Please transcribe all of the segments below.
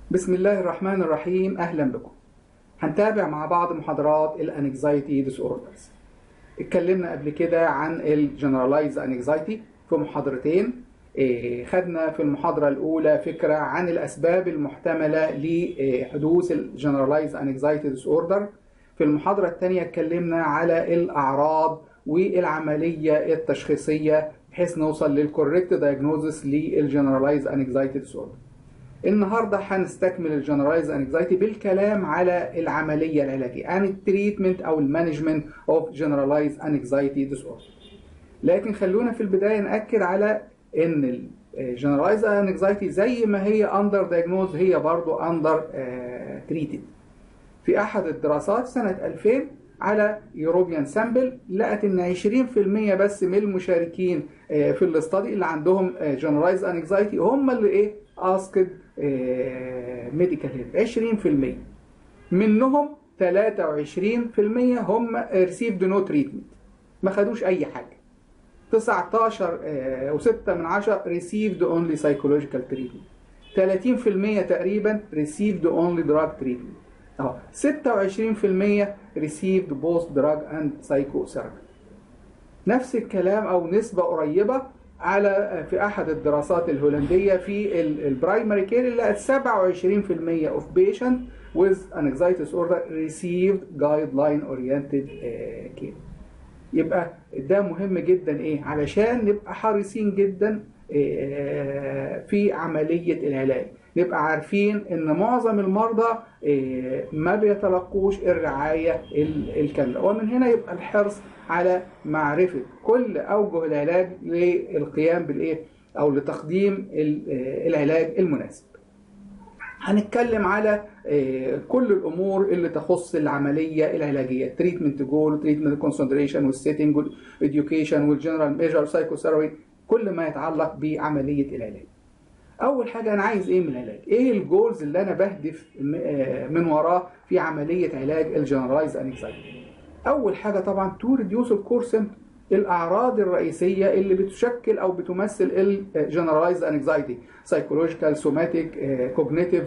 بسم الله الرحمن الرحيم. أهلا بكم. هنتابع مع بعض محاضرات الانكزايتي ديس اوردرز. اتكلمنا قبل كده عن الجنرالايز انكزايتي في محاضرتين. خدنا في المحاضرة الأولى فكرة عن الأسباب المحتملة لحدوث الجنرالايز انكزايتي ديس اوردر. في المحاضرة الثانية اتكلمنا على الأعراض والعملية التشخيصية بحيث نوصل للكوريكت دايجنوزس للجنرالايز انكزايتي ديس اوردر. النهارده هنستكمل الجنرالايز انكزايتي بالكلام على العمليه العلاجيه عن التريتمنت او المانجمنت اوف جنرالايز انكزايتي ديس اوردر. لكن خلونا في البدايه ناكد على ان الجنرالايز انكزايتي زي ما هي اندر دايجنوز هي برضو اندر تريتد. في احد الدراسات سنه 2000 على يوروبيان سامبل لقت ان 20% بس من المشاركين في الاستادي اللي عندهم جنرالايز انكزايتي هم اللي اسكد ميديكال هيلب. 20% منهم 23% هم ريسيفد نو تريتمنت، ما خدوش اي حاجه. 19.6 ريسيفد اونلي سايكولوجيكال تريتمنت. 30% تقريبا ريسيفد اونلي دراج تريتمنت. 26% ريسيفد بوست دراج اند سايكو ثيرابي. نفس الكلام او نسبه قريبه على في احد الدراسات الهولنديه في البرايمري كير اللي لقت 27% of patient with anxiety disorder received guideline oriented care. يبقى ده مهم جدا علشان نبقى حريصين جدا في عمليه العلاج. نبقى عارفين ان معظم المرضى ما بيتلقوش الرعايه الكامله، ومن هنا يبقى الحرص على معرفه كل اوجه العلاج للقيام او لتقديم العلاج المناسب. هنتكلم على كل الامور اللي تخص العمليه العلاجيه: تريتمنت جول، تريتمنت كونسنتريشن، والسيتنج، والاديوكيشن، والجنرال ميجر، سايكوثيرابي، كل ما يتعلق بعمليه العلاج. اول حاجه انا عايز من العلاج؟ ايه الجولز اللي انا بهدف من وراه في عمليه علاج الجنرالايز انكزايتي؟ اول حاجه طبعا تو ريديوس الكور سيمبتوم، الاعراض الرئيسيه اللي بتشكل او بتمثل الجنرالايز انكزايتي: سايكولوجيكال، سوماتيك، كوجنيتيف.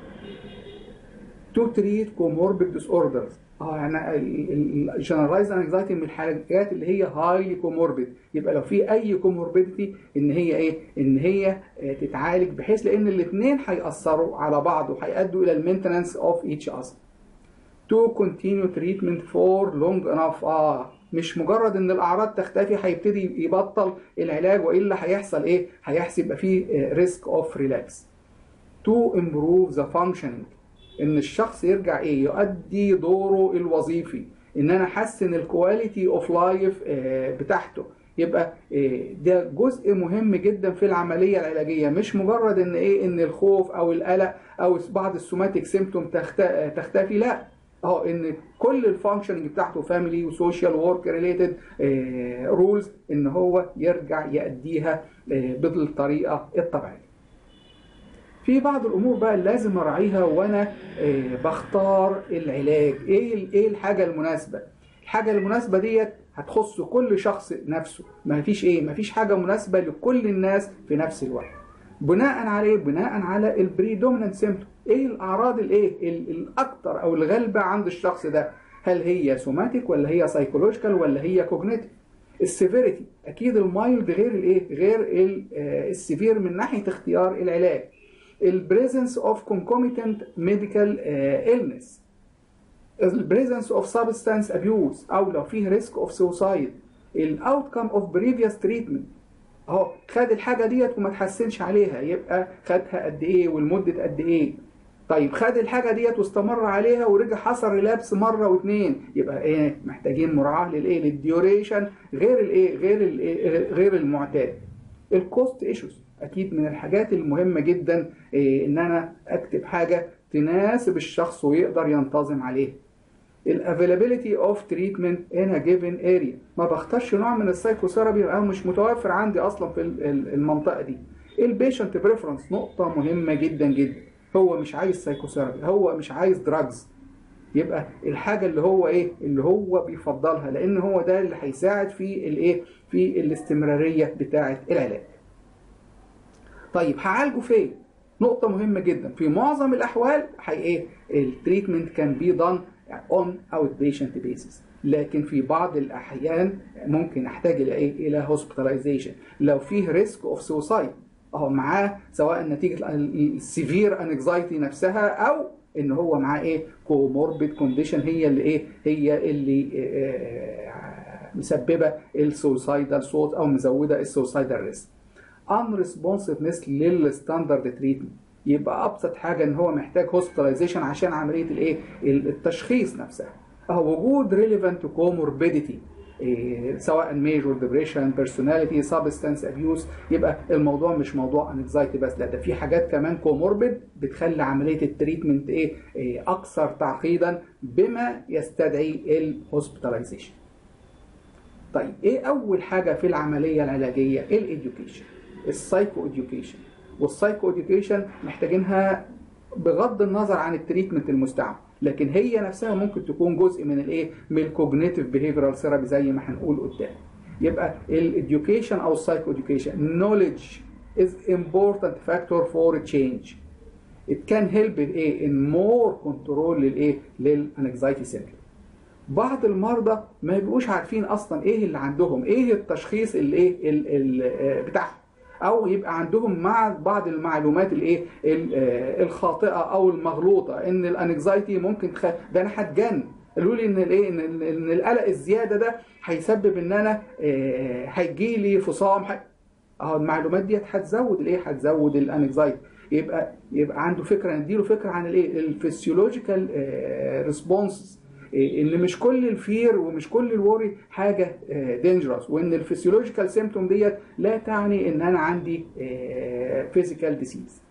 تو تريت كوموربيد ديس اوردرز. يعني الجنرالايز انكزايتي من الحاجات اللي هي هايلي كوموربيد، يبقى لو في اي كوموربيدتي ان هي ان هي تتعالج، بحيث لان الاثنين هيأثروا على بعض وهيؤدوا الى المينتنانس اوف ايتش اذر. تو كونتينيو تريتمنت فور لونج انف. مش مجرد ان الاعراض تختفي هيبتدي يبطل العلاج، والا هيحصل هيحصل يبقى فيه ريسك اوف ريلابس. تو امبروف ذا فانكشننج، ان الشخص يرجع يؤدي دوره الوظيفي، ان انا احسن الكواليتي اوف لايف بتاعته. يبقى ده جزء مهم جدا في العمليه العلاجيه، مش مجرد ان ان الخوف او القلق او بعض السوماتيك سيمبتوم تختفي، لا، ان كل الفانكشننج بتاعته فاميلي وسوشيال وورك ريليتد رولز ان هو يرجع يؤديها بالطريقه الطبيعيه. في بعض الامور بقى اللي لازم اراعيها وانا بختار العلاج. ايه الحاجه المناسبه؟ الحاجه المناسبه ديت هتخص كل شخص نفسه، ما فيش حاجه مناسبه لكل الناس في نفس الوقت. بناء على بناء على البريدومينانت سيمبتوم. ايه الاعراض الاكثر او الغالبه عند الشخص ده؟ هل هي سوماتيك ولا هي سايكولوجيكال ولا هي كوجنيتيف؟ السيفيريتي، اكيد المايلد غير السيفير من ناحيه اختيار العلاج. البريزنس اوف concomitant medical illness، البريزنس اوف substance abuse، او لو فيه ريسك اوف suicide، الاوتكم اوف previous treatment. خد الحاجه ديت وما تحسنش عليها، يبقى خدها قد ايه والمده قد ايه؟ طيب خد الحاجه ديت واستمر عليها ورجع حصل ريلابس مره واثنين، يبقى محتاجين مراعاه للديوريشن غير المعتاد. الكوست ايشوز، اكيد من الحاجات المهمه جدا ان انا اكتب حاجه تناسب الشخص ويقدر ينتظم عليها. الافيلابيلتي اوف تريتمنت ان ا جيفن اريا، ما بختارش نوع من السايكوثيرابي او مش متوفر عندي اصلا في المنطقه دي. البيشنت بريفرنس، نقطه مهمه جدا جدا، هو مش عايز سايكوثيرابي، هو مش عايز دراجز، يبقى الحاجه اللي هو بيفضلها، لان هو ده اللي هيساعد في في الاستمراريه بتاعه العلاج. طيب هعالجه فين؟ نقطة مهمة جدا، في معظم الأحوال ايه التريتمنت كان بي دان اون اوت بيشنت بيسز، لكن في بعض الأحيان ممكن أحتاج إلى إيه؟ إلى هوسبيتاليزيشن لو فيه ريسك أوف سوسايد أهو معاه، سواء نتيجة السيفير انكزايتي نفسها أو إن هو معاه إيه؟ كوموربيد كونديشن هي اللي إيه؟ هي اللي مسببة السوسايدال صوت أو مزودة السوسايدال ريسك. unresponsiveness للستاندرد تريتمنت، يبقى ابسط حاجه ان هو محتاج هوسبيتاليزيشن عشان عمليه الايه التشخيص نفسها. وجود ريليفانت كوموربيديتي سواء ميجور ديبريشن بيرسوناليتي سبستانس ابيوز، يبقى الموضوع مش موضوع انكزايتي بس، لا ده في حاجات كمان كوموربيد بتخلي عمليه التريتمنت اكثر تعقيدا بما يستدعي الهوسبيتاليزيشن. طيب ايه اول حاجه في العمليه العلاجيه؟ الاديوكيشن، السايكو اديوكيشن. والسايكو اديوكيشن محتاجينها بغض النظر عن التريتمنت المستعمل، لكن هي نفسها ممكن تكون جزء من الايه من الكوجنيتيف بيهيفيرال ثيرابي زي ما هنقول قدام. يبقى الاديوكيشن او السايكو اديوكيشن knowledge is important factor for change. It can help in more control للانكزايتي سيمبتوم. بعض المرضى ما يبقوش عارفين اصلا ايه اللي عندهم، ايه التشخيص بتاعهم، او يبقى عندهم مع بعض المعلومات الخاطئه او المغلوطه ان الانكزايتي ممكن ده انا هتجن، قالوا لي ان القلق الزياده ده هيسبب ان انا هيجي لي فصام المعلومات دي هتزود هتزود الانكزايتي. يبقى عنده فكره، نديله فكره عن الفسيولوجيكال ريسبونسز، ان مش كل الفير ومش كل الوري حاجه دينجرس، وان الفسيولوجيكال سيمبتوم ديت لا تعني ان انا عندي فيزيكال ديسيز.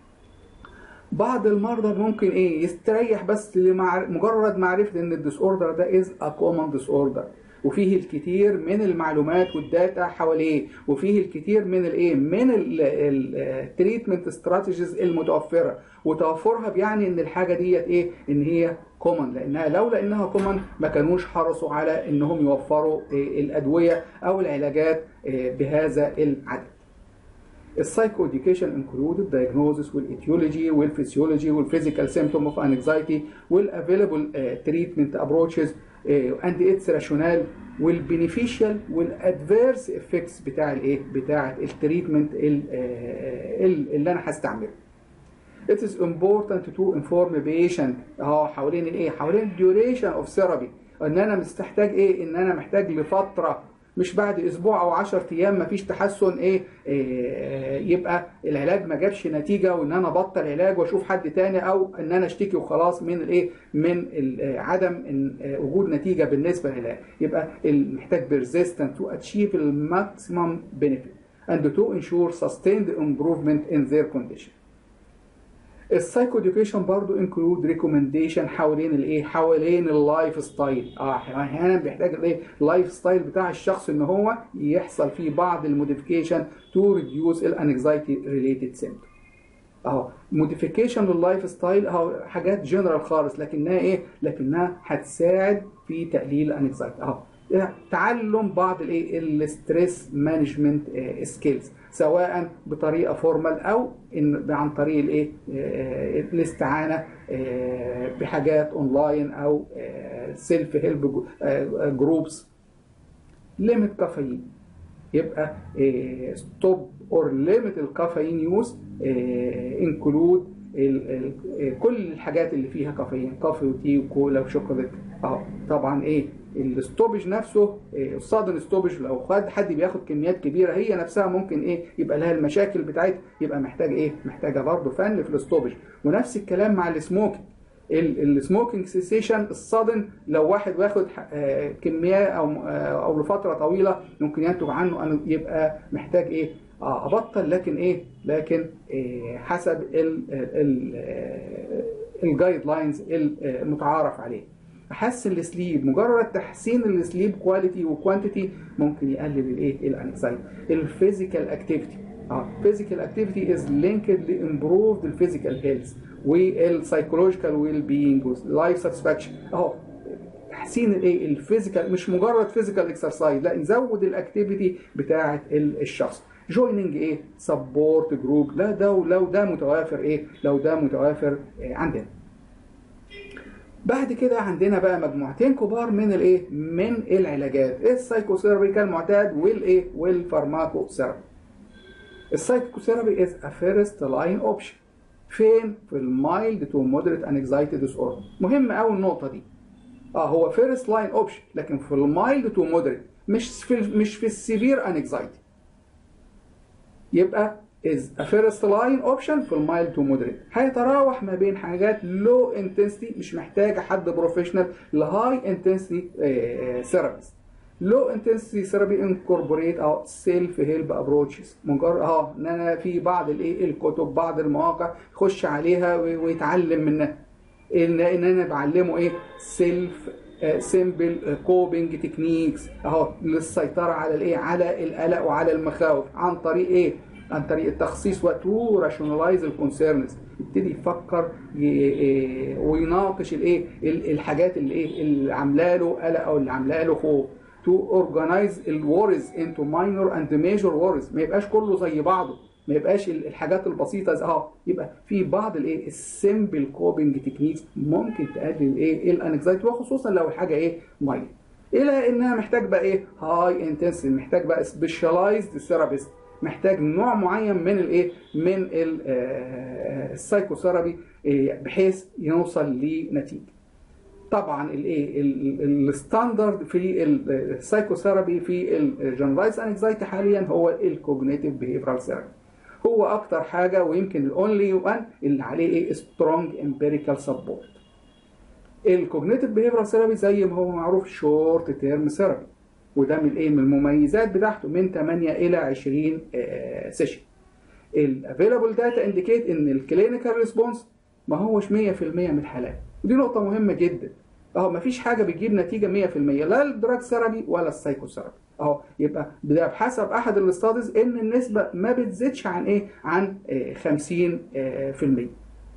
بعض المرضى ممكن يستريح بس لمجرد معرفه ان الديس اوردر ده از ا كومن ديس اوردر، وفيه الكثير من المعلومات والداتا حواليه، وفيه الكثير من من التريتمنت استراتيجيز المتوفره، وتوفرها بيعني ان الحاجه ديت ان هي كومن، لانها لولا انها كومن ما كانوش حرصوا على انهم يوفروا الادويه او العلاجات بهذا العدد. السايكو اديوكيشن انكلود الدايجنوزس والايتيولوجي والفسيولوجي والفيزيكال سيمبتوم اوف انكزايتي والافيلبل تريتمنت ابروتشز اند اتس راشونال والبينيفيشال والادفيرس افكتس بتاع التريتمنت اللي انا هستعمله. It is important to inform patient حوالين حوالين duration of therapy، ان انا محتاج ان انا محتاج لفتره، مش بعد اسبوع او 10 ايام مفيش تحسن يبقى العلاج ما جابش نتيجه وان انا بطل علاج واشوف حد تاني، او ان انا اشتكي وخلاص من من عدم وجود نتيجه بالنسبه للعلاج. يبقى محتاج persistent to achieve the maximum benefit and to ensure sustained improvement in their condition. السايكو اديوكيشن برضو انكلود ريكومنديشن حوالين حوالين اللايف ستايل. احيانا بيحتاج اللايف ستايل بتاع الشخص ان هو يحصل فيه بعض الموديفيكيشن تو ريديوس الانكزايتي ريليتد سيمبتوم. موديفيكيشن لللايف ستايل حاجات جنرال خالص، لكنها لكنها هتساعد في تقليل الانكزايتي. تعلم بعض الستريس مانجمنت سكيلز، سواء بطريقه فورمال او عن طريق الاستعانه بحاجات اونلاين او سيلف هيلب جروبس. ليميت كافيين، يبقى ستوب اور ليميت الكافيين يوز، انكلود كل الحاجات اللي فيها كافيين، كافي وتي وكولا وشوكولاته. طبعا الستوبج نفسه الصادن ستوبج لو حد بياخد كميات كبيره هي نفسها ممكن يبقى لها المشاكل بتاعتها، يبقى محتاج محتاجه برضه فن في الستوبج. ونفس الكلام مع السموكينج، السموكينج سيسيشن الصادن لو واحد واخد كميه او لفتره طويله ممكن ينتج عنه يبقى محتاج ابطل، لكن حسب الجايد لاينز المتعارف عليه. احسن السليب، مجرد تحسين السليب كواليتي وكوانتيتي ممكن يقلل الانكزايتي. الفيزيكال اكتيفيتي، physical activity is linked to improve the physical health والسايكولوجيكال ويل بينج واللايف ساتسفاكشن. تحسين الفيزيكال، مش مجرد فيزيكال اكسرسايز، لا نزود الاكتيفيتي بتاعه الشخص. جويننج ايه سبورت جروب، لا ده ولو ده متوافر ايه، لو ده متوافر عندنا. بعد كده عندنا بقى مجموعتين كبار من الايه، من العلاجات، السايكوثيرابي كالمعتاد والايه والفارماكوثيرابي. السايكوثيرابي از ا فيرست لاين اوبشن. فين؟ في المايلد تو مودريت انكزايتي ديس اوردر. مهم قوي النقطه دي. هو فيرست لاين اوبشن، لكن في المايلد تو مودريت، مش في السيفير انكزايتي. يبقى is a first line option في المايلد تو مودريت. هيتراوح ما بين حاجات لو انتنسيتي مش محتاجه حد بروفيشنال لهاي انتنسيتي ثيرابيست. لو انتنسيتي ثيرابي انكوربوريت او سيلف هيلب ابروتشز. مجرد ان انا في بعض الايه الكتب، بعض المواقع يخش عليها ويتعلم منها. ان انا بعلمه ايه سيلف سيمبل كوبنج تكنيكس للسيطره على الايه، على القلق وعلى المخاوف، عن طريق ايه، عن طريق التخصيص وتو راشونالايز الكونسيرنز. يبتدي يفكر ويناقش الايه الحاجات اللي ايه اللي عامله له قلق او اللي عامله له خوف. تو اورجنايز الوريز انتو ماينور اند ميجور ووريز، ما يبقاش كله زي بعضه، ما يبقاش الحاجات البسيطه يبقى في بعض الايه السيمبل كوبنج تكنيكس ممكن تقلل ايه الانكزايتي، وخصوصا لو الحاجه ايه مايل. الى انها محتاج بقى ايه هاي انتنسيتي، محتاج بقى سبيشاليزد ثيرابيست، محتاج نوع معين من الايه من السايكوثيرابي بحيث يوصل لنتيجه. طبعا الايه الستاندرد في السايكوثيرابي في الجنرالايز انكزايتي حاليا هو الكوجنيتيف بيهيفيرال ثيرابي. هو اكتر حاجه ويمكن الاونلي وان اللي عليه ايه سترونج امبيريكال سبورت. الكوجنيتيف بيهيفيرال ثيرابي زي ما هو معروف شورت تيرم ثيرابي، وده من ايه من المميزات بتاعته من 8 الى 20 سيشن. الافيلابل داتا انديكيت ان الكلينيكال ريسبونس ما هوش 100% من الحالات، ودي نقطه مهمه جدا. مفيش حاجه بتجيب نتيجه 100%، لا الدراج ثيرابي ولا السايكوثيرابي. يبقى ده بحسب احد الاستاديز ان النسبه ما بتزيدش عن ايه، عن 50%.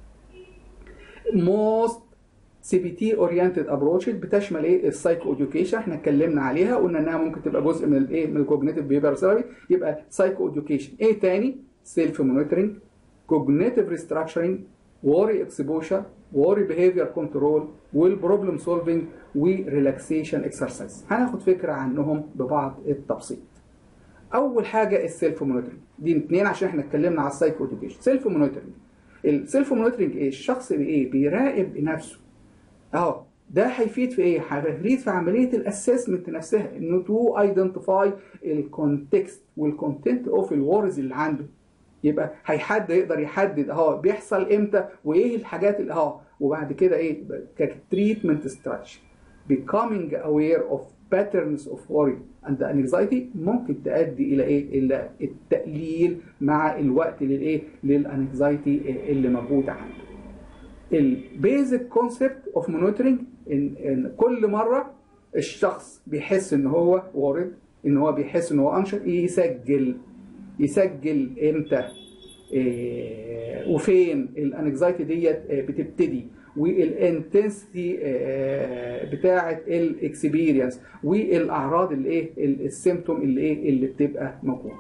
موست سي بي تي اورينتد ابروتشز بتشمل ايه السايكو اديوكيشن، احنا اتكلمنا عليها، قلنا انها ممكن تبقى جزء من الايه من الكوجنيتيف بيهيفيرال ثيرابي. يبقى سايكو اديوكيشن ايه تاني، سيلف مونيتورنج، كوجنيتيف ريستراكشرنج، ووري اكسبوشر، ووري بيهيفير كنترول، والبروبلم سولفنج، وريلاكسيشن اكسرسايز. هناخد فكره عنهم ببعض التبسيط. اول حاجه السيلف مونيتورنج، دي اتنين عشان احنا اتكلمنا على السايكو اديوكيشن. سيلف مونيتورنج، السيلف مونيتورنج ايه؟ الشخص بايه بيراقب نفسه. ده هيفيد في ايه؟ هيفيد في عمليه الاسسمنت نفسها، انه تو ايدنتيفاي الكونتكست والكونتنت اوف الورز اللي عنده. يبقى يقدر يحدد بيحصل امتى وايه الحاجات اللي وبعد كده ايه كتريتمنت ستراكشر. becoming aware of patterns of worry and anxiety ممكن تؤدي الى ايه؟ الى التقليل مع الوقت للايه؟ للانكزايتي اللي موجوده عنده. البيزك كونسبت اوف مونيتورنج ان كل مره الشخص بيحس ان هو وارد، ان هو بيحس ان هو انشط، يسجل امتى وفين الانكزايتي ديت بتبتدي، والانتنسيتي بتاعه الاكسبيرينس، والاعراض السيمتوم اللي بتبقى موجوده.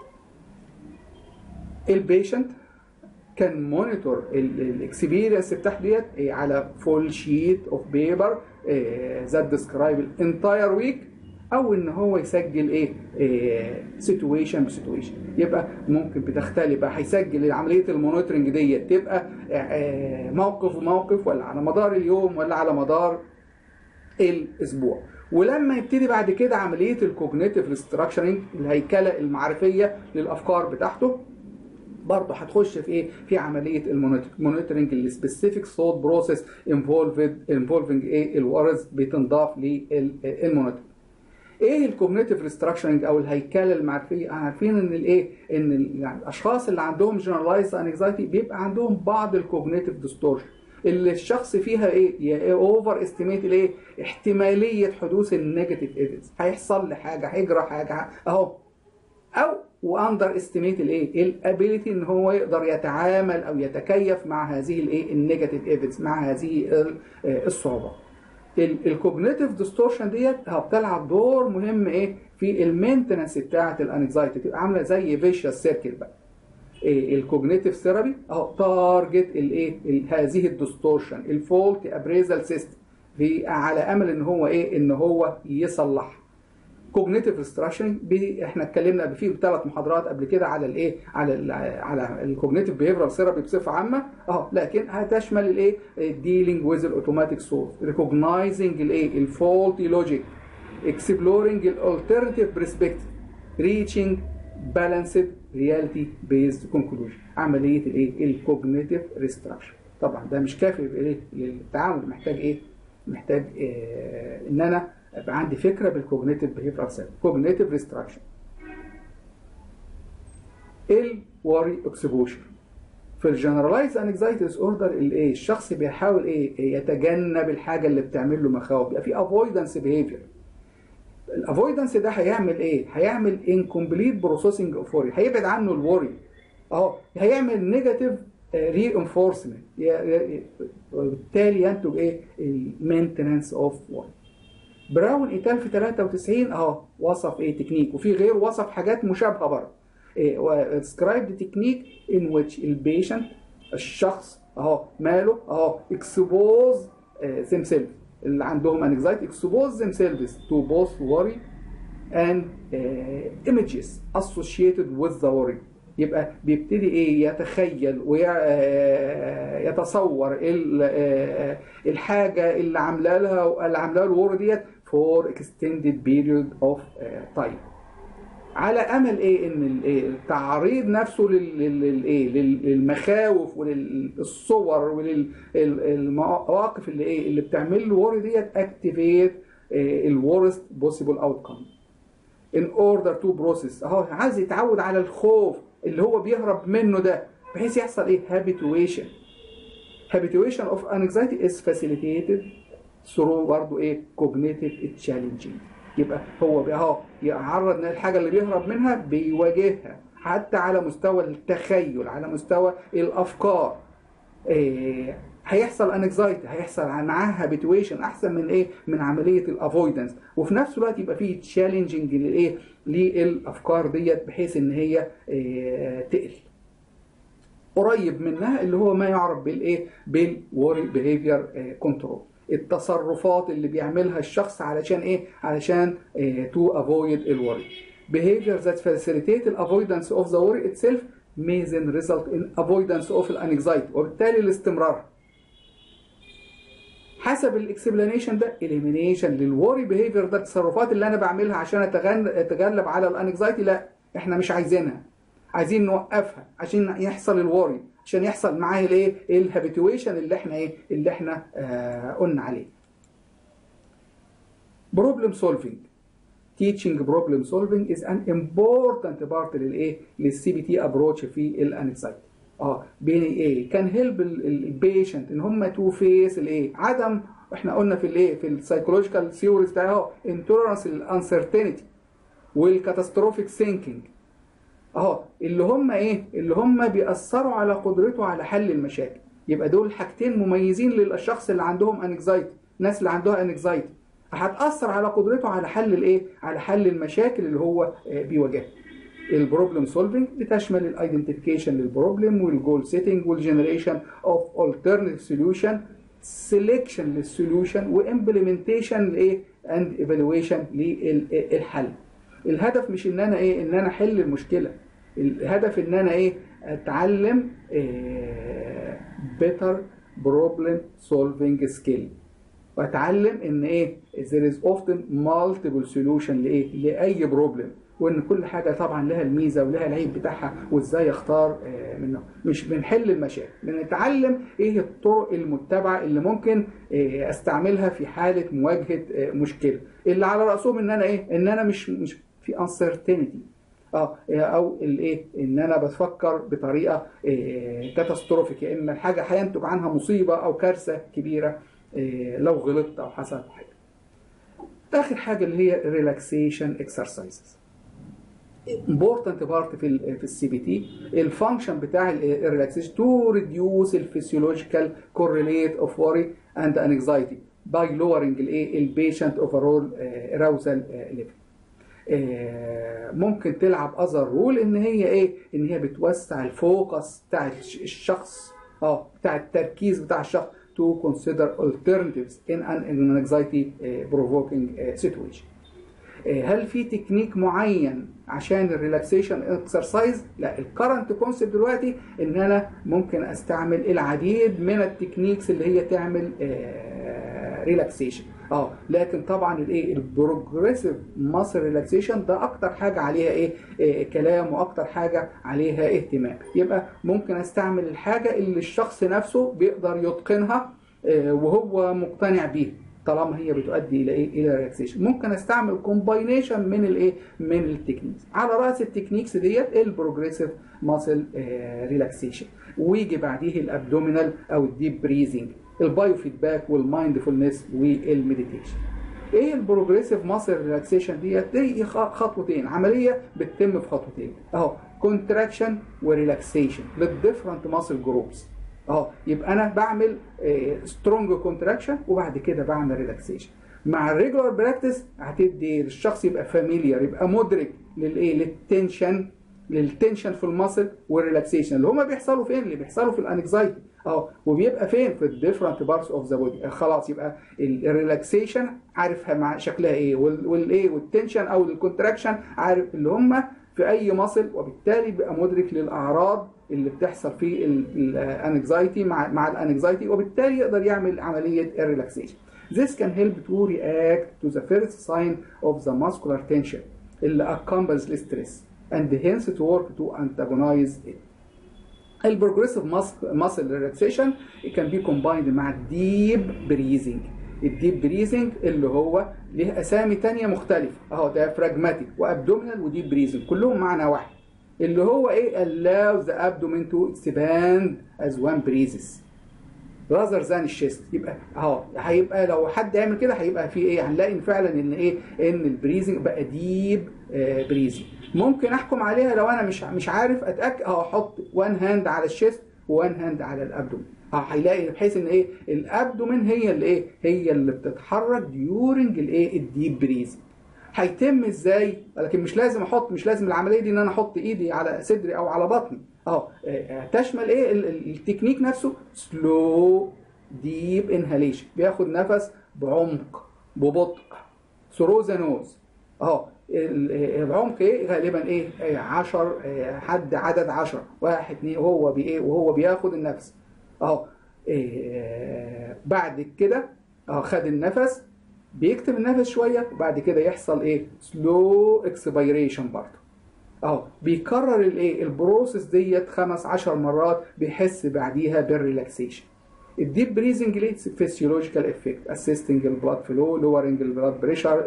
البيشنت كان مونيتور الاكسبيرينس بتاعته ديت على فول شيت اوف بيبر ذات ديسكرايب الانتاير ويك، او ان هو يسجل سيتويشن بسيتويشن. يبقى ممكن بتختلف بقى، هيسجل عمليه المونيتورنج ديت تبقى موقف وموقف، ولا على مدار اليوم، ولا على مدار الاسبوع. ولما يبتدي بعد كده عمليه الكوجنيتيف ريستراكشرنج، الهيكله المعرفيه للافكار بتاعته، برضه هتخش في في عمليه المونيتورنج السبيسيفيك ثوت بروسيس انفولفنج الورز بتنضاف للمونيتورنج. ايه الكوجنيتيف ريستراكشرنج او الهيكله المعرفيه؟ عارفين ان ان الاشخاص اللي عندهم جنرالايزد انكزايتي بيبقى عندهم بعض الكوجنيتيف ديستورشن اللي الشخص فيها يا اوفر استيميت احتماليه حدوث النيجاتيف ايفنتس، هيحصل لي حاجه، هيجرى حاجه او واندر استيميت الابيليتي ان هو يقدر يتعامل او يتكيف مع هذه النيجاتيف ايفنتس، مع هذه الصعوبات. الكوجنيتيف ديستورشن ديت بتلعب دور مهم ايه في المينتنس بتاعه الانكزايتي، تبقى عامله زي فيشيوس سيركل بقى. الكوجنيتيف ثيرابي تارجت الايه هذه الديستورشن الفولت ابريزال سيستم على امل ان هو ايه ان هو يصلح. كوجنيتيف ريستراكشن احنا اتكلمنا فيه بثلاث محاضرات قبل كده على الايه على الكوجنيتيف بيهيفيرال ثيرابي بصفه عامه لكن هتشمل الايه ديلينج ويز الاوتوماتيك سورس، ريكوجنايزنج الايه الفولتي لوجيك، اكسبلورنج الالترناتيف برسبكتيف، ريتشنج بالانسد رياليتي بيزد كونكلوجن. عمليه الايه الكوجنيتيف ريستراكشن. طبعا ده مش كافي ايه للتعامل، محتاج ايه محتاج ان انا ابقى عندي فكره بالكوجنيتيف بيهيفيرال ثيرابي. كوجنيتيف ريستراكشن، الوري اكسبوجر في الجنرالايز انكزايتي ديس اوردر. الايه الشخص بيحاول ايه يتجنب الحاجه اللي بتعمل له مخاوف، بيبقى في افويدنس بيهيفير. الافويدنس ده هيعمل ايه؟ هيعمل انكمبليت بروسيسنج اوف وري، هيبعد عنه الوري هيعمل نيجاتيف ري انفورسمنت، وبالتالي ينتج ايه المينتنس اوف وري. براون ايتال في 93 وصف ايه تكنيك، وفي غير وصف حاجات مشابهه برضه. described technique in which البيشنت الشخص ماله expose themselves اللي عندهم anxiety expose themselves to both worry and images associated with the worry. يبقى بيبتدي ايه يتخيل ويتصور الحاجه اللي عامله له الوري ديت for extended period of time، على امل ايه ان التعريض نفسه للمخاوف وللصور وللمواقف اللي بتعمل له وري ديت activate الورست possible outcome in order to process. عايز يتعود على الخوف اللي هو بيهرب منه ده، بحيث يحصل ايه habituation of anxiety is facilitated through برضه ايه cognitive challenging. يبقى هو يعرض للحاجه اللي بيهرب منها، بيواجهها حتى على مستوى التخيل، على مستوى الافكار. هيحصل انكزايتي، هيحصل معاها هابيتويشن احسن من ايه من عمليه الافويدنس، وفي نفس الوقت يبقى فيه تشالنجنج للايه للافكار ديت بحيث ان هي تقل قريب منها، اللي هو ما يعرف بالايه بالوري بيهيفير كنترول. التصرفات اللي بيعملها الشخص علشان ايه علشان to avoid الوري. behavior that facilitate the avoidance of the worry itself may then result in avoidance of anxiety، وبالتالي الاستمرار. حسب الاكسبلانيشن ده elimination للوري behavior ده التصرفات اللي انا بعملها عشان اتغلب على الانكزايتي، لا احنا مش عايزينها، عايزين نوقفها عشان يحصل الوري، عشان يحصل معاه الايه الهابيتويشن اللي احنا قلنا عليه. problem solving teaching problem solving is an important part للسي بي تي ابروتش في الانكزايتي. بين ايه كان هيلب البيشنت ان هم تو فيس عدم، احنا قلنا في السايكولوجيكال ثيوريز بتاعه انتولرانس للانسرتينتي والكاتاستروفيك ثينكينج اللي هم بيأثروا على قدرته على حل المشاكل. يبقى دول حاجتين مميزين للشخص اللي عندهم انكزايتي. الناس اللي عندها انكزايتي هتأثر على قدرته على حل على حل المشاكل اللي هو بيواجهها. البروبلم سولفنج بتشمل الايدنتيفيكيشن للبروبلم والجول سيتنج والجنريشن اوف الترناتيف سوليوشن، سيلكشن للسوليوشن وامبلمنتيشن اند ايفالويشن للحل. الهدف مش ان انا احل المشكله، الهدف ان انا اتعلم better problem solving skill، واتعلم ان there is often multiple solution لاي بروبلم، وان كل حاجه طبعا لها الميزه ولها العيب بتاعها وازاي اختار منه. مش بنحل المشاكل، بنتعلم ايه الطرق المتبعه اللي ممكن استعملها في حاله مواجهه مشكله، اللي على راسهم ان انا مش في uncertainty او ان انا بفكر بطريقه كاتاستروفيك، يا اما الحاجه هينتج عنها مصيبه او كارثه كبيره لو غلطت او حصلت حاجه. اخر حاجه اللي هي relaxation exercises important part في السي بي تي. الفانكشن بتاع الريلاكسيشن to reduce الفسيولوجيكال correlate of worry and anxiety by lowering البيشنت اوفرول arousal level. ممكن تلعب اذر رول ان هي ان هي بتوسع الفوكس بتاع الشخص، بتاع التركيز بتاع الشخص to consider alternatives in an anxiety provoking situation. هل في تكنيك معين عشان الريلاكسيشن اكسرسايز؟ لا، الكرنت كونسيبت دلوقتي ان انا ممكن استعمل العديد من التكنيكس اللي هي تعمل ريلاكسيشن. لكن طبعا البروجريسيف ماسل ريلاكسيشن ده اكتر حاجه عليها كلام، واكتر حاجه عليها اهتمام. يبقى ممكن استعمل الحاجه اللي الشخص نفسه بيقدر يتقنها وهو مقتنع بيها طالما هي بتؤدي الى ريلاكسيشن. ممكن استعمل كومباينيشن من التكنيكس. على راس التكنيكس ديت البروجريسيف ماسل ريلاكسيشن، ويجي بعديه الابدومينال او الديب بريزنج، البايو فيدباك والمايندفولنس والمديتيشن. البروجريسيف ماسل ريلاكسيشن دي خطوتين، عمليه بتتم في خطوتين كونتراكشن وريلاكسيشن للديفرنت ماسل جروبس. يبقى انا بعمل سترونج كونتراكشن وبعد كده بعمل ريلاكسيشن. مع الريجولار براكتس هتدي الشخص يبقى فاميليار، يبقى مدرك للتنشن في الماسل والريلاكسيشن اللي هما بيحصلوا فين، اللي بيحصلوا في الانكزايتي وبيبقى فين في الديفرنت بارتس اوف ذا بودي. خلاص يبقى الريلاكسيشن عارفها مع شكلها والتنشن او الكونتراكشن عارف اللي هما في اي ماسل، وبالتالي بيبقى مدرك للاعراض اللي بتحصل في الانكزايتي مع الانكزايتي، وبالتالي يقدر يعمل عمليه الريلاكسيشن. This can help to react to the first sign of the muscular tension اللي accompanies the stress and hence to work to antagonize it. البروجريسيف muscle relaxation can be combined مع الديب بريزنج. الديب بريزنج اللي هو ليه اسامي تانية مختلفه diaphragmatic وابدومينال وديب بريزنج، كلهم معنى واحد اللي هو allow the abdomen to expand as one breathes rather than الشيست. يبقى هيبقى لو حد يعمل كده هيبقى في هنلاقي فعلا ان ان البريزنج بقى ديب بريزنج. ممكن احكم عليها لو انا مش عارف اتاكد، احط وان هاند على الشيست وان هاند على الابدومين. هيلاقي بحيث ان الابدومين هي اللي بتتحرك during الديب بريزنج. هيتم ازاي؟ لكن مش لازم العمليه دي ان انا احط ايدي على صدري او على بطني. تشمل التكنيك نفسه سلو ديب انهاليشن، بياخد نفس بعمق ببطء ثرو ذا نوز. العمق غالبا 10 عدد 10 1 2 وهو بياخد النفس. بعد كده خد النفس، بيكتم النفس شويه وبعد كده يحصل سلو اكسبيريشن برضه. بيكرر البروسيس ديت 15 مرات، بيحس بعديها بالريلاكسيشن. الديب بريزنج ليه فيسيولوجيكال افكت اسيستنج البلاد فلو، لورنج البلاد بريشر،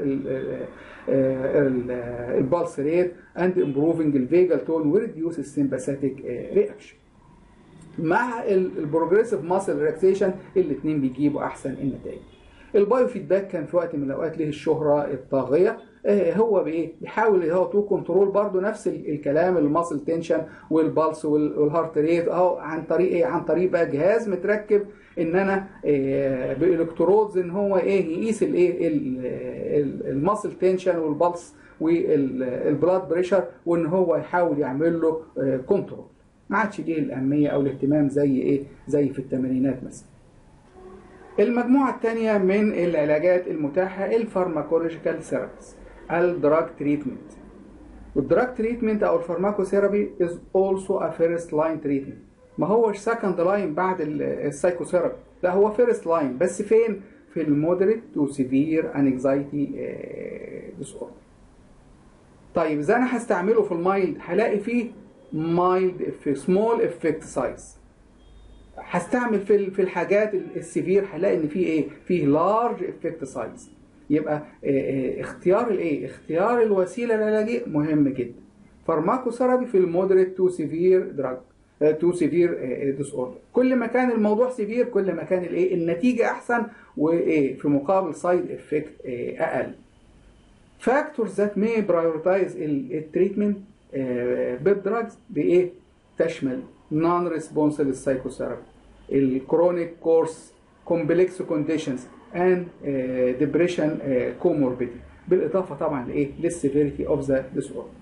البالس ريت اند امبروفنج الفيجال تون وريديوس السمباثيك رياكشن. مع البروجريسيف ماسل ريلاكسيشن الاثنين بيجيبوا احسن النتائج. البايو فيدباك كان في وقت من الاوقات له الشهره الطاغيه. هو بيحاول هو تو كنترول برضه نفس الكلام، الماسل تنشن والبلس والهارت ريت عن طريق عن طريق بقى جهاز متركب ان انا بالكترودز ان هو يقيس الماسل تنشن والبلس والبلاد بريشر، وان هو يحاول يعمل له كنترول. ما عادش ليه الاهميه او الاهتمام زي في الثمانينات مثلا. المجموعه الثانيه من العلاجات المتاحه الفارماكولوجيكال ثيرابيز، الدراج تريتمنت. والدراج تريتمنت او الفارماكوثيرابي is also a first line treatment. ما هوش سكند لاين بعد السايكوثيرابي، لا هو فيرست لاين. بس فين؟ في المودريت تو سيفير انكزايتي ديسوردر. طيب اذا انا هستعمله في المايلد هلاقي فيه مايلد في سمول افكت سايز. هستعمل في الحاجات السيفير هلاقي ان فيه لارج افكت سايز. يبقى اختيار الوسيله العلاجيه مهم جدا. فارماكوثيرابي في المودريت تو سيفير دراج تو سيفير ديس اوردر. كل ما كان الموضوع سيفير كل ما كان النتيجه احسن في مقابل سايد افكت اقل. فاكتورز ذات مي برايورتايز التريتمنت بالدراجز تشمل نون ريسبونس للسايكوثيرابي، الكرونيك كورس كومبلكس كونديشنز and depression comorbidity، بالاضافه طبعا لايه للسيفيريتي اوف ذا disorder.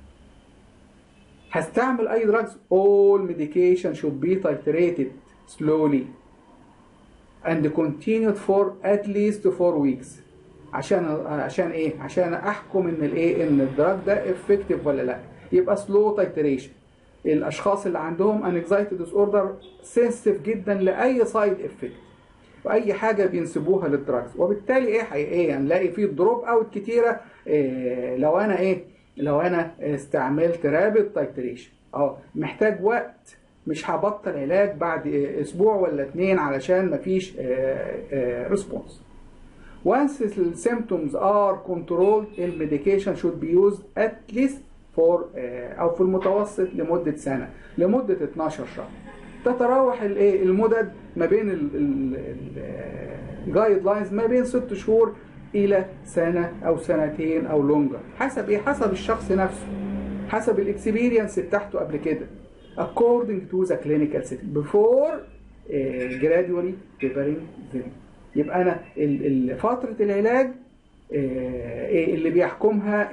هستعمل اي drugs all medication should be titrated slowly and continued for at least 4 weeks. عشان ايه؟ عشان احكم ان الايه ان الدراج ده افكتيف ولا لا. يبقى سلو تايتريشن. الاشخاص اللي عندهم انكزايتي ديس اوردر سنسيتيف جدا لاي سايد افكت واي حاجه بينسبوها للدراجز، وبالتالي ايه حقيقيا نلاقي فيه دروب اوت كتيره لو انا استعملت رابid تايتريشن. محتاج وقت، مش هبطل علاج بعد اسبوع ولا 2 علشان مفيش ريسبونس. Once the symptoms are controlled, the medication should be used at least for أو في المتوسط لمدة سنة، لمدة 12 شهر. تتراوح المدد ما بين الجايد لاينز ما بين 6 شهور إلى سنة أو سنتين أو لونجر، حسب حسب الشخص نفسه، حسب الاكسبيرينس بتاعته قبل كده. according to the clinical setting before gradually tapering them. يبقى انا فتره العلاج اللي بيحكمها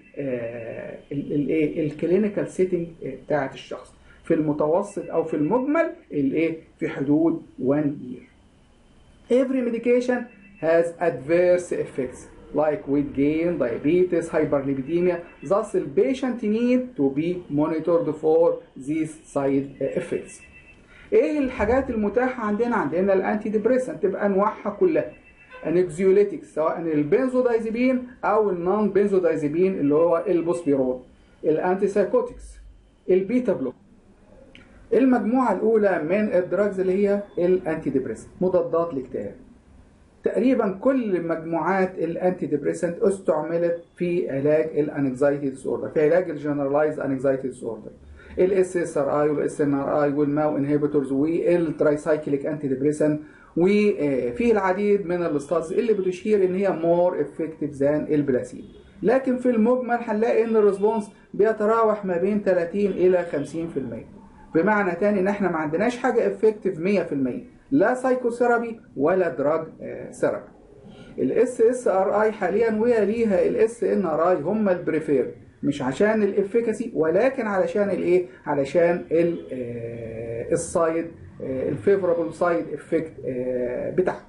الكلينيكال سيتنج بتاعت الشخص، في المتوسط او في المجمل في حدود 1 year. Every medication has adverse effects like weight gain, diabetes, hyperlipidemia. Thus the patient need to be monitored for these side effects. ايه الحاجات المتاحه عندنا الانتي ديبريسنت تبقى انواعها كلها، انكزيوليتكس سواء البنزودايزيبين او النون بنزودايزيبين اللي هو البوسبيرول، الانتي سايكوتكس، البيتا بلوك. المجموعه الاولى من الدراجز اللي هي الانتي ديبريسنت، مضادات الاكتئاب. تقريبا كل مجموعات الانتي ديبريسنت استعملت في علاج الانكزايتي ديس اوردر، في علاج الجنرالايز انكزايتي ديس اوردر. الاس اس ار اي والاس ان ار اي والماو انهبيتورز والترايسايكليك انتي ديبريسنت، وفي العديد من الاستادز اللي بتشير ان هي مور افكتيف ذان البلاسيبو. لكن في المجمل هنلاقي ان الريسبونس بيتراوح ما بين 30 الى 50%. بمعنى تاني ان احنا ما عندناش حاجه افكتيف 100%، لا سايكوثيرابي ولا دراج ثيرابي. الاس اس ار اي حاليا ويليها الاس ان ار اي هم البريفير، مش عشان الافيكاسي ولكن علشان علشان السايد الفيفورابل سايد افكت بتاعها.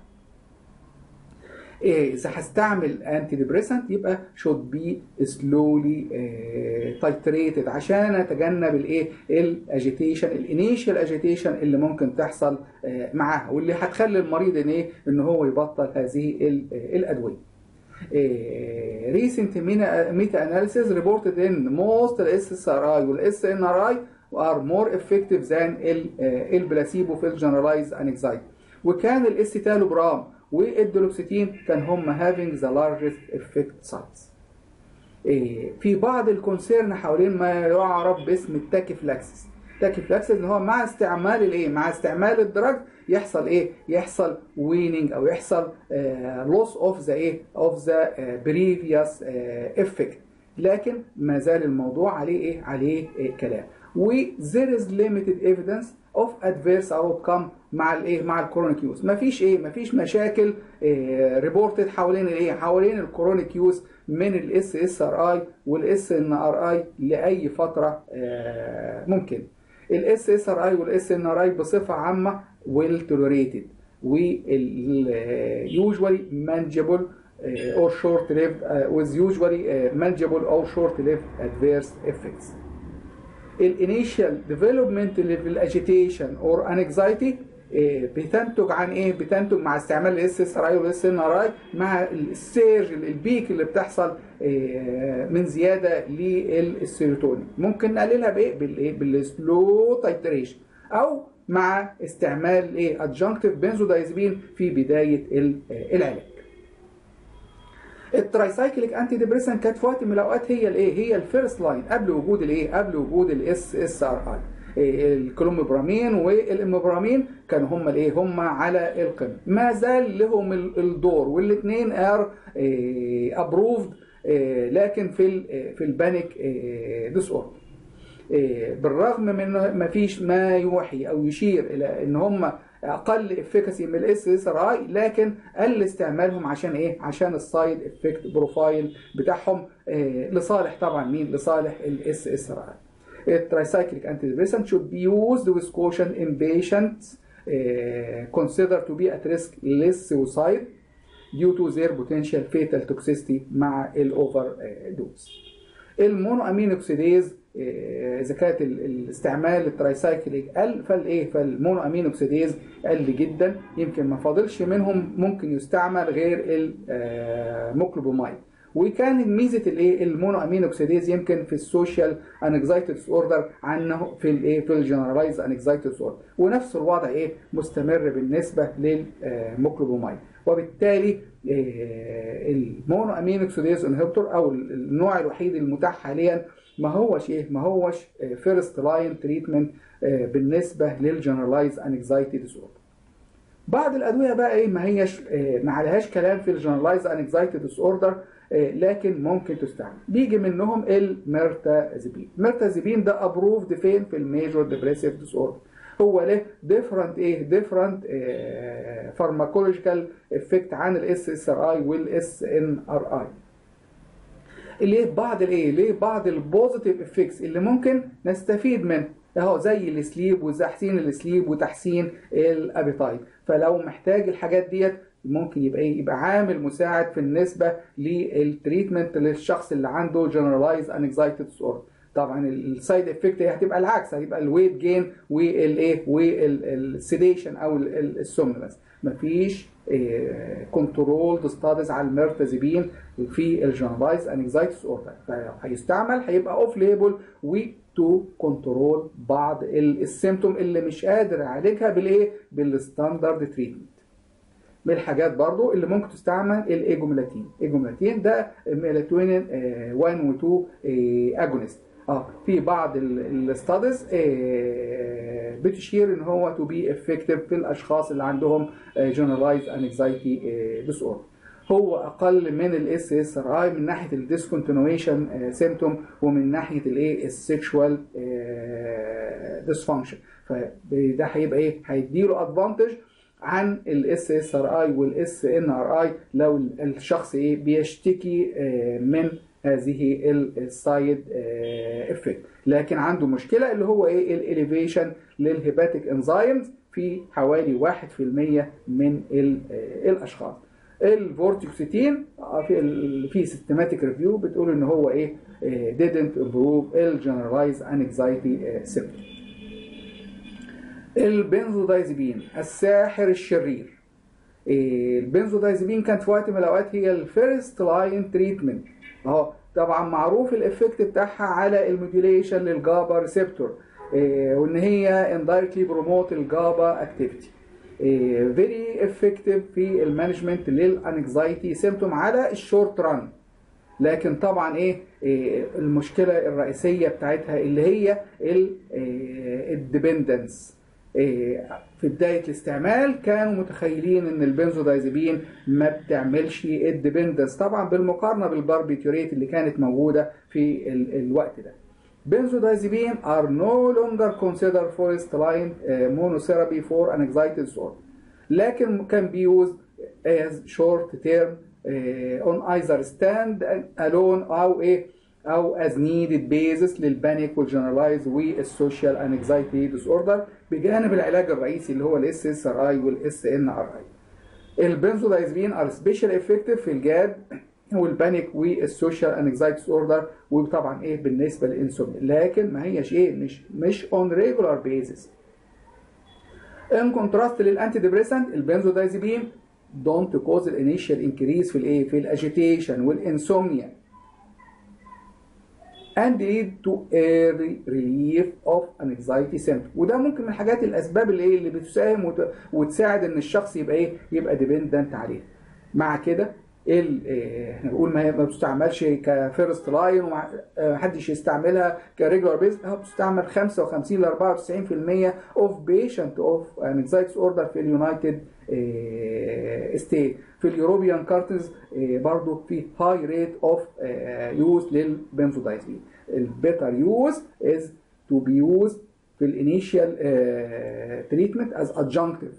اذا هستعمل انتي ديبريسنت يبقى should be slowly titrated عشان اتجنب الاجيتيشن، الانيشال اجيتيشن اللي ممكن تحصل معاها واللي هتخلي المريض ان هو يبطل هذه الادويه. recent meta-analysis reported in most SSRI وال SNRI are more effective than البلاسيبو في الجنرالايز anxiety. وكان الاستيتالوبرام والدولوكسيتين كان هم having the largest effect size. في بعض الكونسيرن حوالين ما يعرف باسم التاكيفلاكسس. التاكيفلاكسس اللي هو مع استعمال مع استعمال الدراج يحصل يحصل ويننج او يحصل loss of the previous effect، لكن ما زال الموضوع عليه عليه كلام. و there is limited evidence of adverse outcome مع الكرونيك يوز. مفيش مشاكل ريبورتد حوالين الكرونيك يوز من الاس اس ار اي والاس ان ار اي لاي فتره ممكن. الاس اس ار اي والاس ان ار اي بصفه عامه well tolerated usually manageable or short-lived with usually manageable or short-lived adverse effects. الانيشال ديفلوبمنت للاجيتيشن اور انكزايتي بتنتج عن بتنتج مع استعمال الاس اس ار اي والاس ان ار اي مع السيرج البيك اللي بتحصل من زياده للسيروتونين. ممكن نقللها بالسلو تايتريشن او مع استعمال ادجنكتيف بنزودايزبين في بدايه العلاج. الترايسايكليك انتي ديبريسنت كانت في وقت من الاوقات هي الفيرست لاين قبل وجود قبل وجود الاس اس ار اي. الكلوميبرامين والاميبرامين كانوا هم على القمه، ما زال لهم الدور والاثنين ار ابروفد، لكن في البانيك ديس اوردر بالرغم من ما فيش ما يوحي او يشير الى ان هم اقل افيكاسي من الاس اس ار اي، لكن قل استعمالهم عشان ايه؟ عشان السايد افكت بروفايل بتاعهم لصالح طبعا مين؟ لصالح الاس اس ار اي. الترايسايكليك انتي ديبريسنت should be used with caution in patients considered to be at risk less suicide due to their potential fatal toxicity مع الاوفر دوز. المونو امين اوكسيديز اذا كانت الاستعمال الترايسايكليك قل فالايه؟ فالمونو امين اوكسيديز قل جدا، يمكن ما فاضلش منهم ممكن يستعمل غير الموكلوبومايد. وكان ميزه الايه؟ المونو امين اوكسيديز يمكن في السوشيال انكزايتي ديس اوردر عنه في الايه؟ في الجنرالايز انكزايتي ديس اوردر، ونفس الوضع ايه؟ مستمر بالنسبه للموكلوبومايد. وبالتالي المونو امين اوكسيديز انهبيتور او النوع الوحيد المتاح حاليا ما هوش ايه؟ ما هوش فيرست لاين تريتمنت بالنسبه للجنرالايز انكزايتي ديس اوردر. بعض الادويه بقى ايه؟ ما هيش ما عليهاش كلام في الجنرالايز انكزايتي ديس اوردر، لكن ممكن تستعمل. بيجي منهم الميرتازيبين. الميرتازيبين ده ابروفد فين؟ في الميجور ديبريسيف ديس اوردر. هو له ديفرنت ايه؟ ديفرنت فارماكولوجيكال افكت عن الاس اس ار اي والاس ان ار اي. ليه بعض الايه؟ ليه بعض البوزيتيف افكتس اللي ممكن نستفيد منه اهو، زي السليب وتحسين السليب وتحسين الابيتايت. فلو محتاج الحاجات ديت ممكن يبقى ايه؟ يبقى عامل مساعد في النسبه للتريتمنت للشخص اللي عنده جنرالايز انكزايتي ديس اوردر. طبعا السايد افكت هتبقى العكس، هتبقى الويت جين والايه؟ والسيديشن او السومنلس. مفيش كنترول ستاديز على الميرتازيبين في الجنرالايز انكزايتي ديس اوردر، فهيستعمل هيبقى اوف ليبل وتو كنترول بعض السيمتوم اللي مش قادر يعالجها بالايه؟ بالستاندرد تريتمنت. من الحاجات برضو اللي ممكن تستعمل الايجوميلاتين. الايجوميلاتين ده ميلاتونين 1 و 2 اجونست. في بعض الستاديز بتشير ان هو تو بي افكتيف في الاشخاص اللي عندهم جنرالايز انكزايتي ديس اوردر. هو اقل من الاس اس ار اي من ناحيه الديسكونتينويشن سيمتوم ومن ناحيه الايه؟ السكشوال ديسفانكشن. فده هيبقى ايه؟ هيديله ادفانتج عن الاس اس ار اي والاس ان ار اي لو الشخص ايه؟ بيشتكي من هذه السايد افكت، لكن عنده مشكله اللي هو ايه؟ الاليفيشن للهيباتيك انزيمز في حوالي 1% من الاشخاص. الفورتيكسيتين في سيستماتيك ريفيو بتقول ان هو ايه؟ didn't improve الجنرالايز انكزايتي سيمبتوم. البنزودايزيبين الساحر الشرير. البنزودايزيبين كانت في وقت من الاوقات هي الفيرست لاين تريتمنت. طبعا معروف الافكت بتاعها على الموديوليشن للجابا ريسبتور، وان هي اندايركتلي بروموت الجابا اكتيفيتي. فيري افكتيف في المانجمنت للانكزايتي سيمتوم على الشورت ران. لكن طبعا ايه؟ المشكله الرئيسيه بتاعتها اللي هي الديبندنس. في بداية الاستعمال كانوا متخيلين ان البنزودايزيبين ما بتعملش الديبندنس، طبعا بالمقارنة بالباربيتوريت اللي كانت موجودة في الوقت ده. بنزودايزيبين are no longer considered first line monotherapy for anxiety disorder، لكن can be used as short term on either stand alone او as needed basis للبانيك والجنرالايز والسوشيال انكزايتي ديس اوردر، بجانب العلاج الرئيسي اللي هو الاس اس ار اي والاس ان ار اي. البنزودايزبين ار سبيشال افكتيف في الجاد والبانيك والسوشيال انكزايتي ديس اوردر، وطبعا ايه؟ بالنسبه للانسومنيا، لكن ما هيش ايه؟ مش اون ريجولار بيزس. ان كونتراست للانتي ديبريسنت، البنزودايزبين دونت كوز الانيشال انكريز في الايه؟ في الاجيتيشن والانسومنيا and lead to early relief of anxiety symptom. وده ممكن من الحاجات الاسباب اللي بتساهم وتساعد ان الشخص يبقى ايه؟ يبقى ديبندنت عليه. مع كده احنا بنقول ما بتستعملش كفيرست لاين ومحدش يستعملها كريجولار بيز، بتستعمل 55 ل 94% اوف بيشنت اوف انكزايتي اوردر في اليونايتد ستيت. في اليوروبيان كارتز برضو في هاي ريت اوف يوز للبنزودايزبين. البيتر يوز از تو بي يوز في الانيشال تريتمنت از ادجنكتيف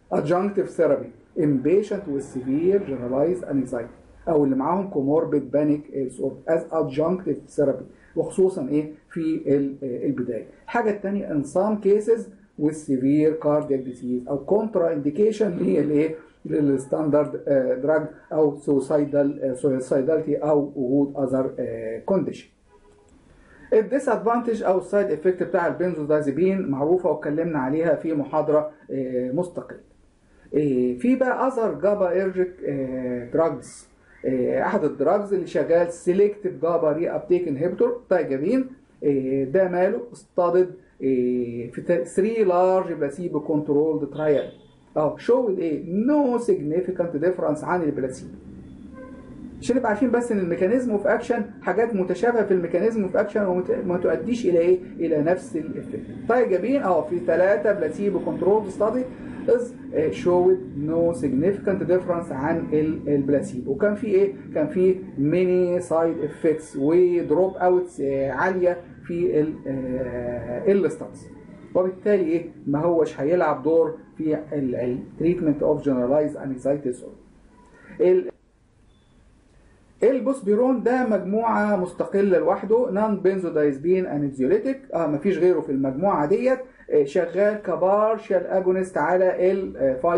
adjunctive therapy in patient with severe generalized anxiety او اللي معاهم comorbid panic disorder as adjunctive therapy، وخصوصا ايه في البدايه. الحاجه الثانيه in some cases with severe cardiac disease او contra indication اللي هي الايه للستاندرد دراج او suicidality او وجود other condition. الديس ادفانتج او السايد افكت بتاع البنزودازيبين معروفه واتكلمنا عليها في محاضره مستقله. في بقى اذر جابايرجيك دراجز، احد الدراجز اللي شغال سيلكتيف جابا ري ابتيك انهبيتور تايجابين، ده ماله استادد في 3 لارج بلاسيبو كنترولد ترايل شو ايه نو سيجنيفيكانت ديفرنس عن البلاسيبو. عشان نبقى عارفين بس ان الميكانيزم اوف اكشن حاجات متشابهه في الميكانيزم اوف اكشن وما تؤديش الى ايه الى نفس الافكت. تايجابين في 3 بلاسيبو كنترولد ستادي is showed no significant difference عن البلاسيبو. وكان في ايه؟ كان في many side effects ودروب اوتس عاليه في الستادز، وبالتالي ايه؟ ما هوش هيلعب دور في التريتمنت اوف جنرالايز انكزايتي ديسوردر. البوسبيرون ده مجموعه مستقله لوحده، نون بنزودايزبين انكزيوليتيك، مفيش غيره في المجموعه ديت، شغال كبارشال اجونست على ال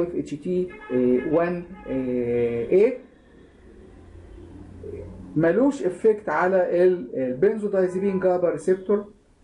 5-HT1A، ملوش افكت على البنزودايزبين جابا ريسبتور.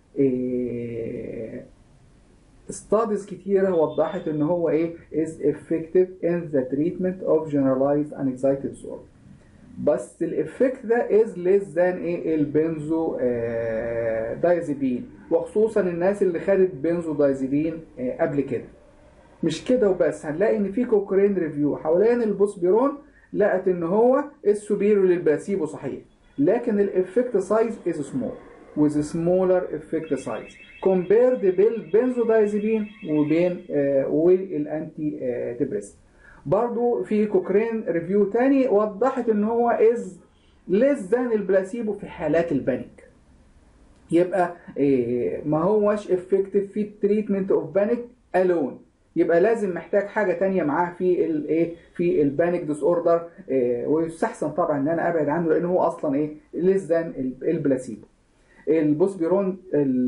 ستاديز كتيره وضحت ان هو ايه is effective in the treatment of generalized anxiety disorder، بس الافكت ده is less than ايه البنزو دايزيبين، وخصوصا الناس اللي خدت بنزو دايزيبين قبل كده. مش كده وبس، هنلاقي ان في كوكرين ريفيو حوالين البوسبيرون لقت ان هو السوبيريور للبلاسيبو صحيح، لكن الافكت سايز is small with smaller effect size compared بالبنزودايزيبين وبين والانتي ديبريس. برضو في كوكرين ريفيو تاني وضحت ان هو is less than البلاسيبو في حالات البانيك. يبقى ما هوش effective في التريتمنت اوف بانيك الون، يبقى لازم محتاج حاجه تانية معاه في الايه في البانيك ديس اوردر، ويستحسن طبعا ان انا ابعد عنه لان هو اصلا ايه less than البلاسيبو. البوسبيرون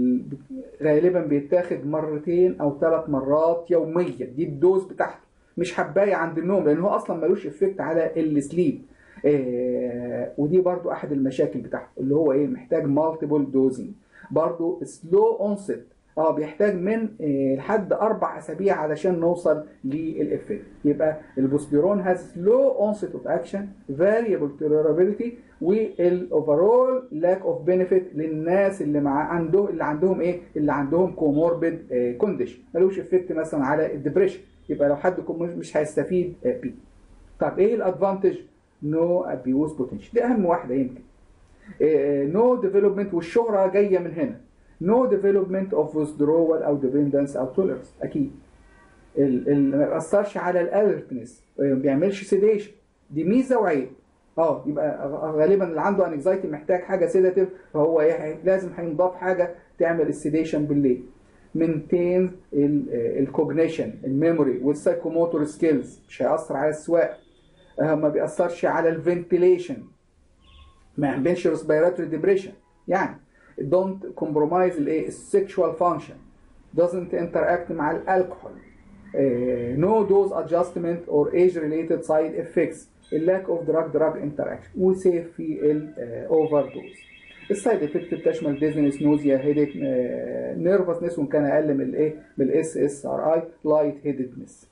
غالبا بيتاخد 2 أو 3 مرات يوميا، دي الدوز بتاعته، مش حبايه عند النوم لان هو اصلا ملوش افكت على السليب. ودي برضو احد المشاكل بتاعته اللي هو ايه محتاج مالتيبل دوزنج. برضو سلو اونست بيحتاج من لحد 4 أسابيع علشان نوصل للإفكت. يبقى البوسبيرون has slow onset of action, variable tolerability، والoverall lack of benefit للناس اللي عندهم ايه اللي عندهم comorbid condition، ملوش إفكت مثلا على الدبريشن، يبقى لو حد مش هيستفيد بيه. طب ايه الادفانتج؟ نو ابيوز بوتنشال، دي اهم واحده يمكن. نو ديفلوبمنت، والشهره جايه من هنا. نو ديفلوبمنت اوف withdrawal او dependence او tolerance، اكيد ما بيأثرش على الالرتنس، ما بيعملش سيديشن، دي ميزه وعيب. يبقى غالبا اللي عنده انكزايتي محتاج حاجه سيداتيف، فهو لازم هينضاف حاجه تعمل السيديشن بالليل. maintain الكوجنيشن، الميموري والسايكوموتور سكيلز، مش هيأثر على السواقه. ما بيأثرش على الفنتيليشن، ما يعملش ريسبيراتوري ديبريشن، يعني don't compromise السكشوال فانكشن، doesn't interact مع الالكحول، no dose adjustment or age related side effects، lack of drug interaction، وسيف في الاوفر دوز. السايد افكت بتشمل ديزنس، نوزيا، هيديك، نيرفسنس، وان كان اقل من SSRI، لايت هيدedness.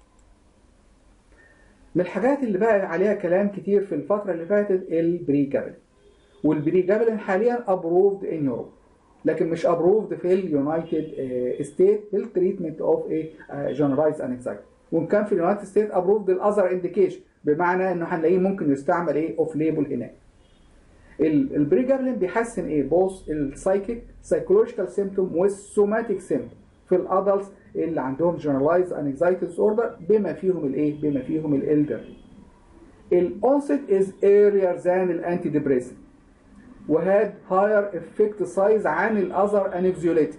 من الحاجات اللي بقى عليها كلام كتير في الفتره اللي فاتت البريجابلين، والبريجابلين حاليا ابروفد ان يوروب، لكن مش ابروفد في اليونايتد ستيت في التريتمنت اوف جنرالايز انكزايتي، وان كان في اليونايتد ستيت ابروفد الاذر انديكيشن، بمعنى انه هنلاقيه ممكن يستعمل اوف ليبل هناك. البريجابلين بيحسن بوث السايكيك سايكولوجيكال سيمبتوم والسوماتيك سيمبتوم في الادلتس اللي عندهم جنرالايز انكزايتي ديس اوردر، بما فيهم بما فيهم الالدرلي. الأونست is earlier than الانتي ديبريسنت، وهاد higher effect size عن الأذر انكزيوليتيك،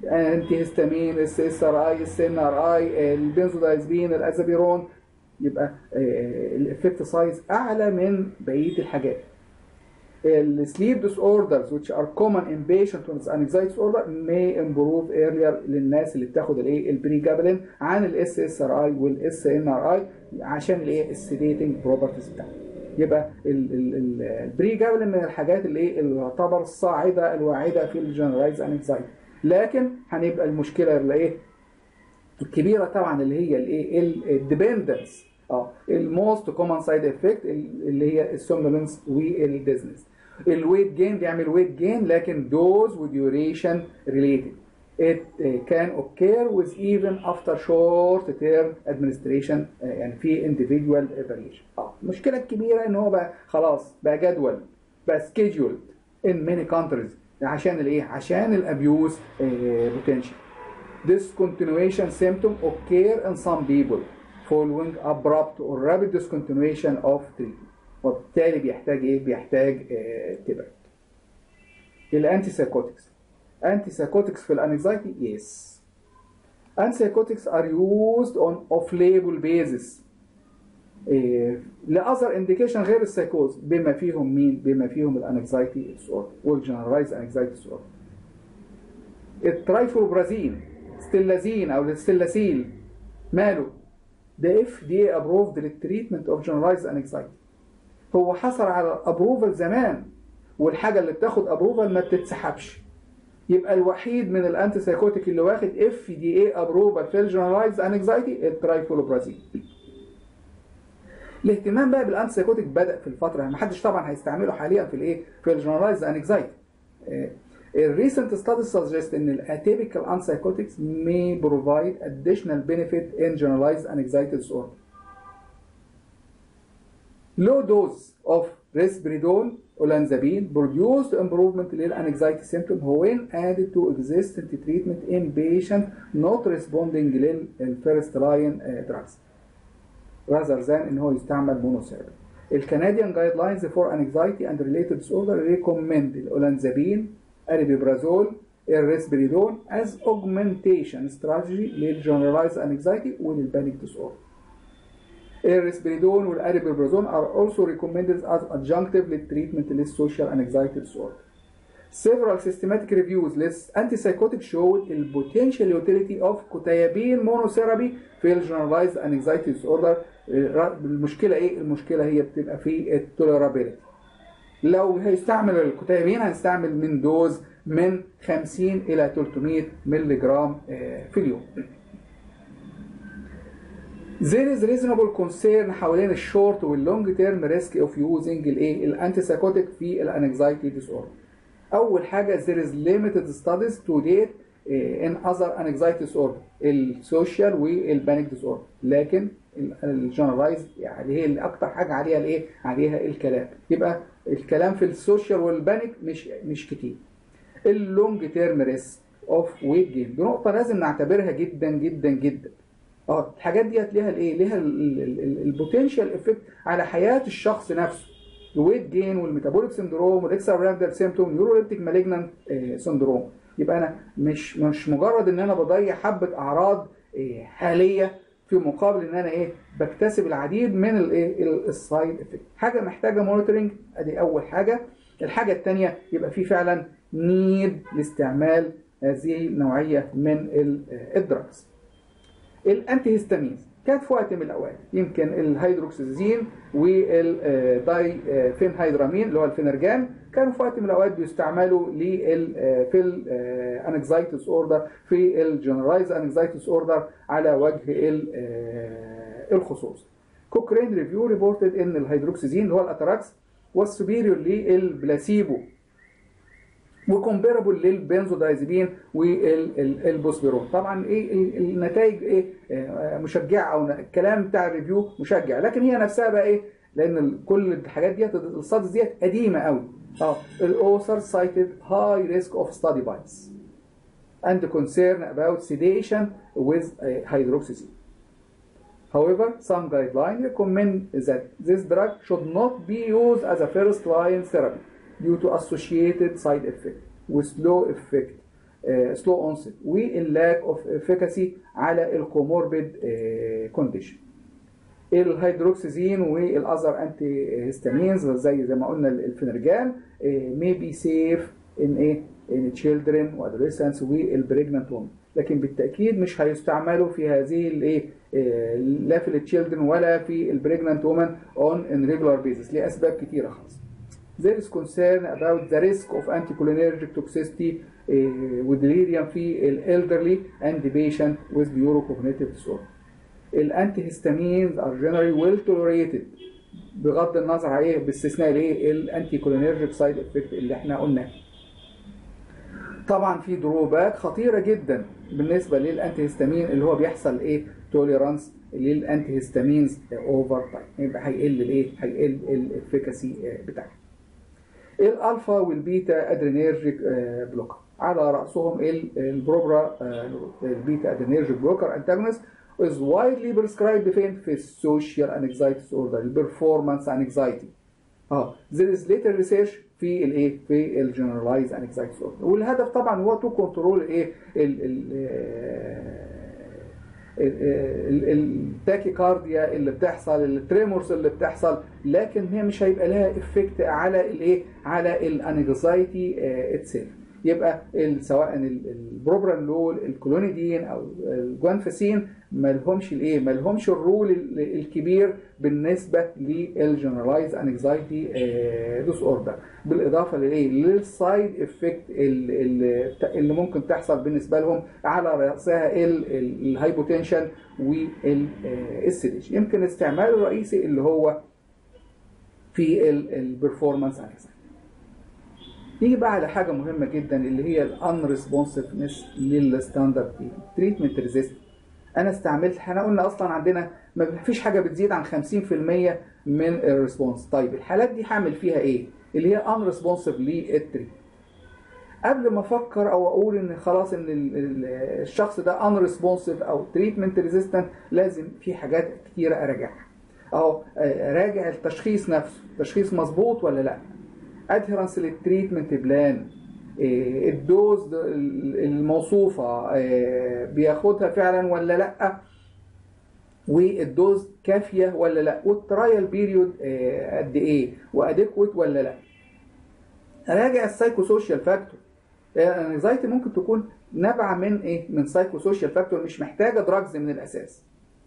انتي هيستامين، اس اس ار اي، اس ان ار اي، البنزودايزبين، الازابيرون، يبقى الافكت سايز اعلى من بقيه الحاجات. السليب ديس اوردرز which are common in patients with anxiety disorder may improve earlier للناس اللي بتاخد الايه البريجابلين عن الاس اس ار اي والاس ان ار اي عشان الايه السيديتنج بروبرتيز بتاعته. يبقى البريجابلين من الحاجات اللي تعتبر الصاعده الواعده في الجنرالايز انكزايتي، لكن هنبقى المشكله اللي ايه الكبيره طبعا اللي هي الايه الديبندنس. الموست كومن سايد افكت اللي هي السومنولنس والديزنس. الويت جين بيعمل ويت جين لكن دوز وديوريشن ريليتد. It can occur with even after short term administration يعني في individual variation. المشكلة الكبيرة ان هو بقى خلاص بقى جدول بقى scheduled in many countries عشان الايه؟ عشان الابيوز potential. Discontinuation symptom occur in some people following abrupt or rapid discontinuation of treatment. وبالتالي بيحتاج ايه؟ بيحتاج تبعد. الانتي سايكوتكس. انتي سايكوتكس في الانكزايتي؟ يس. انتي سايكوتكس are used on off-label basis لأذر انديكيشن غير السايكوز بما فيهم مين؟ بما فيهم الانكزايتي ديسوردر والجنرالايز انكزايتي ديسوردر. الترايفلوبرازين، ستيلازين او الستيلاسيل ماله؟ ده FDA approved للتريتمنت اوف جنرالايز انكزايتي. هو حصل على ابروفال زمان، والحاجه اللي بتاخد ابروفال ما بتتسحبش. يبقى الوحيد من الانتي سايكوتيك اللي واخد FDA ابروفال في الجنرالايز انكزايتي الترايفلوبرازين. الاهتمام بقى بالانتي سايكوتيك بدا في الفتره، ما حدش طبعا هيستعمله حاليا في الايه؟ في الجنرالايز انكزايتي. الريسنت ستاديز suggest ان الاتيبيكال antipsychotics may provide additional benefit in generalized anxiety disorder. Low dose of risperidone olanzapine produced improvement للanxiety symptom when added to existing treatment in patient not responding للفيرست لاين drugs rather than ان هو يستعمل monotherapies. الكنديان guidelines for anxiety and related disorder recommend الاولانزابين، aripiprazole، الريسبريدون as augmentation strategy للجنرالايز انكزايتي وللبانيك ديسوردر. الريسبريدون والاريبيبرازول are also recommended as adjunctive للتريتمنت للسوشيال انكزايتي ديسوردر. Several systematic reviews للانتي showed the potential utility of كوتايابين monotherapy في الجنرالايز انكزايتي ديسوردر. المشكله ايه؟ المشكله هي بتبقى في التوليرابيلتي. لو هيستعمل الكوتايبين هنستعمل من دوز من 50 إلى 300 ملي جرام في اليوم. There is reasonable concern حوالين الشورت واللونج تيرم ريسك اوف يوزنج الانتي سايكوتيك في الانكزايتي ديس اوردر. اول حاجه there is limited studies to date in other anxiety disorder السوشيال والبانيك ديس اوردر، لكن الجنرالايز يعني هي اللي اكتر حاجه عليها الايه؟ عليها الكلام. يبقى الكلام في السوشيال والبانيك مش كتير. اللونج تيرم ريسك اوف ويت جين دي نقطه لازم نعتبرها جدا جدا جدا. الحاجات ديت ليها الايه؟ ليها البوتنشال افكت على حياه الشخص نفسه. الويت جين والميتابوليك سندروم والاكسترا براندر سيمتوم نيوروليبتيك مالجنانت سندروم. يبقى انا مش مجرد ان انا بضيع حبه اعراض حاليه في مقابل ان انا بكتسب العديد من السايد افكت. حاجه محتاجه مونيتورنج، ادي اول حاجه. الحاجه الثانيه يبقى في فعلا نيد لاستعمال هذه النوعيه من الدراجز. الانتي هيستامينز كانت في وقت من الاوقات يمكن الهيدروكسيزين والدايفينهيدرامين اللي هو الفينرجان كانوا في وقت من الاوقات بيستعملوا في الانكزايتي ديس اوردر في الجنرالايز انكزايتي ديس اوردر على وجه الخصوص. كوكرين ريفيو ريبورتد ان الهيدروكسيزين اللي هو الاتراكس والسوبيريور للبلاسيبو وكومبيرابل للبنزودايزبين والبوسبيرون. طبعا النتائج مشجعه او الكلام بتاع الريفيو مشجع، لكن هي نفسها بقى لان كل الحاجات ديت الستاديز ديت قديمه قوي. الاوثر cited high risk of study bias and concern about sedation with hydroxyzine. However, some guidelines recommend that this drug should not be used as a first line therapy due to associated side effect with low effect سلو اونست واللاك اوف افيكاسي على الكوموربيد كونديشن. الهيدروكسيزين والاذر انتي هيستامينز زي ما قلنا الفينرجان may be safe in ايه in children وادolescents والبريجنانت وومن، لكن بالتاكيد مش هيستعملوا في هذه الايه لا في التشيلدرن ولا في البريجنانت وومن on in regular basis لاسباب كتيره خالص. There is concern about the risk of anticholinergic toxicity with delirium في elderly and the patient with neurocognitive disorder. الانتيهستامينز are generally well tolerated بغض النظر عن ايه باستثناء الايه الانتيكولينرجيك سايد افكت اللي احنا قلناه. طبعا في دروباك خطيره جدا بالنسبه للانتيهستامين اللي هو بيحصل ايه توليرانس للانتيهستامينز اوفر تايم، يبقى هيقل الايه هيقل الافيكاسي بتاعها. الالفا والبيتا ادرينيرجيك بلوكر على راسهم البروبرا البيتا ادرينيرجيك بلوكر انتاجونست is widely prescribed في السوشيال anxiety disorder البرفورمانس anxiety. there is later research في الايه في الجنرالايز anxiety disorder، والهدف طبعا هو تو كنترول الايه التاكيكارديا اللي بتحصل التريمورز اللي بتحصل، لكن هي مش هيبقى لها افكت على الايه على الانكزايتي اتسيلف. يبقى سواء البروبرانولول الكلونيدين او الجوانفاسين ما لهمش الايه ما لهمش الرول الكبير بالنسبه للجنرالايز انكزايتي ديس اوردر، بالاضافه للايه للسايد افكت اللي ممكن تحصل بالنسبه لهم على راسها الهايبوتنشن والسيديشن. يمكن استعمال الرئيسي اللي هو في البرفورمانس انكزايتي. نيجي بقى على حاجه مهمه جدا اللي هي الانريسبونسفنس للستاندرد تريتمنت ريزيست. احنا قلنا اصلا عندنا ما فيش حاجه بتزيد عن 50% من الريسبونس. طيب الحالات دي هعمل فيها ايه اللي هي انريسبونسيف للتريتمنت؟ قبل ما افكر او اقول ان خلاص ان الشخص ده انريسبونسيف او تريتمنت ريزيستنت، لازم في حاجات كتيره اراجعها. راجع التشخيص نفسه، تشخيص مظبوط ولا لا، ادهيرنس للتريتمنت بلان، الدوز الموصوفه بياخدها فعلا ولا لا، والدوز كافيه ولا لا، والترايل بيريود قد ايه واديكويت ولا لا. راجع السايكو سوشيال فاكتور. الانكزايتي ممكن تكون نابعه من ايه من سايكو سوشيال فاكتور مش محتاجه دراجز من الاساس.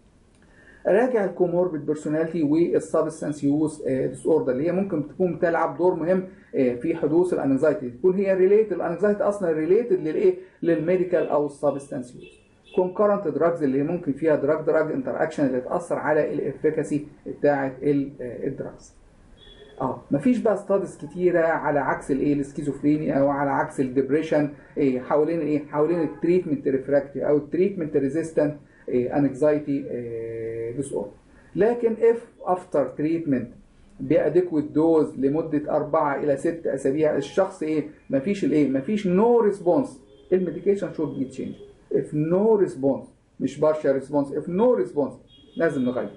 راجع الكوموربيد بيرسوناليتي والسبستانس يوز ديس اوردر اللي هي ممكن تكون بتلعب دور مهم في حدوث الانكزايتي، تكون هي ريليتد الانكزايتي اصلا ريليتد للايه للميديكال او السبستانس يوز. كونكرنت دراجز اللي هي ممكن فيها دراج انتر اكشن اللي تاثر على الافيكاسي بتاعه الدراجز. مفيش بقى ستاديز كتيره على عكس الايه السكيزوفرينيا او على عكس الدبريشن حوالين التريتمنت ريفراكتري او التريتمنت ريزيستنت anxiety disorder. لكن if after treatment بأديكويت دوز لمدة 4 إلى 6 أسابيع الشخص مفيش no response، الميديكيشن should be changed. if no response مش partial response، if no response لازم نغير.